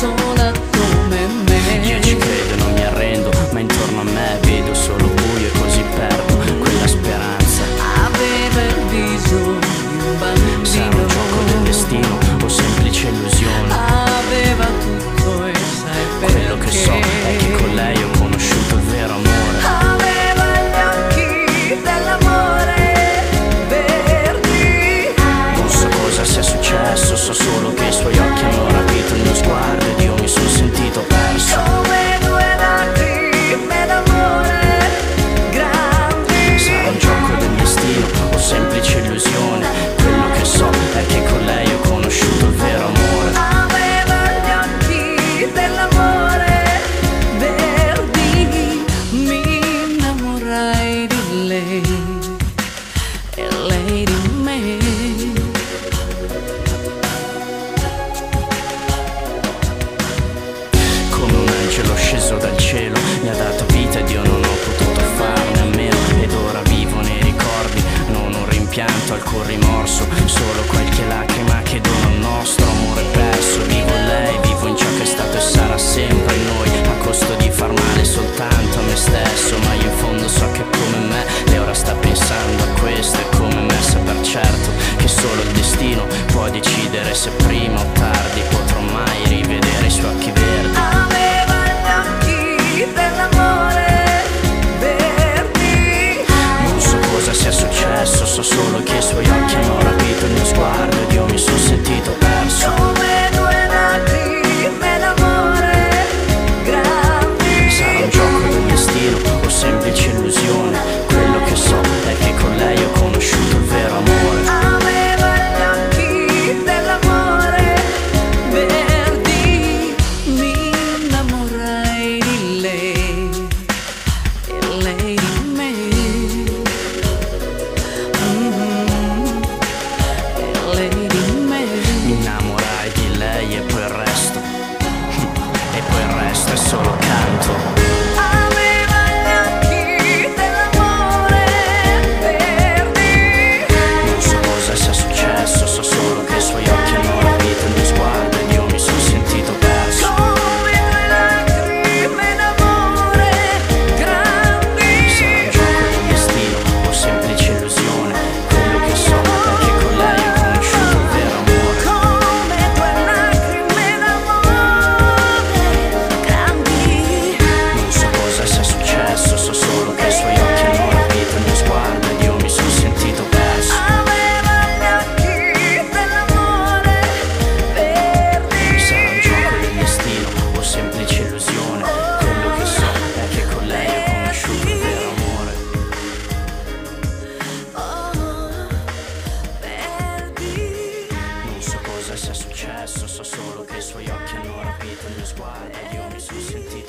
sola come me. Io ci credo e non mi arrendo, ma intorno a me vedo solo buio e così perdo quella speranza. Aveva il viso di un bambino. Sarà un gioco del destino o semplice illusione? Aveva tutto e sai perché. Quello che so è che con lei ho conosciuto il vero amore. Aveva gli occhi dell'amore verdi. Non so cosa sia successo, so solo che i suoi occhi hanno rapito il mio sguardo ed io mi sono sentito perso. Come due lacrime d'amore grandi. Sarà un gioco del destino o semplice illusione? Quello che so è che con lei ho conosciuto il vero amore. Aveva gli occhi dell'amore verdi. Mi innamorai di lei e lei di me. Come un angelo sceso dal cielo mi ha dato vita ed io non ho potuto farne a meno. Ed ora vivo nei ricordi, non un rimpianto, alcun rimorso, solo qualche lacrima che dono al nostro amore perso. Vivo in lei, vivo in ciò che è stato e sarà sempre in noi, a costo di far male soltanto a me stesso. Ma io in fondo so che come me lei ora sta pensando a questo e come me sa per certo che solo il destino può decidere se prima o tardi potrò mai rivedere i suoi occhi verdi. Aveva gli occhi dell'amore verdi. Non so cosa sia successo, so solo che i suoi occhi hanno rapito il mio sguardo ed io mi sono sentito perso. Come due lacrime d'amore grandi. Sarà un gioco del destino o semplice illusione? Quello che so è che con lei ho conosciuto il vero amore. Aveva gli occhi dell'amore verdi. Mi innamorai di lei e lei di me. E lei di me. Mi innamorai di lei e poi il resto e poi il resto è solo canto. Aveva gli occhi dell'amore verdi. Non so cosa sia successo, so solo che i suoi occhi hanno rapito il mio sguardo ed io mi sono sentito perso. Come due lacrime d'amore grandi. Sarà un gioco del destino o semplice illusione? Quello che so è che con lei ho conosciuto il vero amore. Come due lacrime d'amore grandi. Non so cosa sia successo, so solo che i suoi occhi hanno rapito il mio sguardo ed io mi sono sentito perso. Aveva gli occhi dell'amore verdi. Sarà un gioco del destino o semplice illusione? Quello che so è che con lei ho conosciuto il vero amore. Oh, verdi. Non so cosa sia successo, so solo che i suoi occhi hanno rapito il mio sguardo ed io mi sono sentito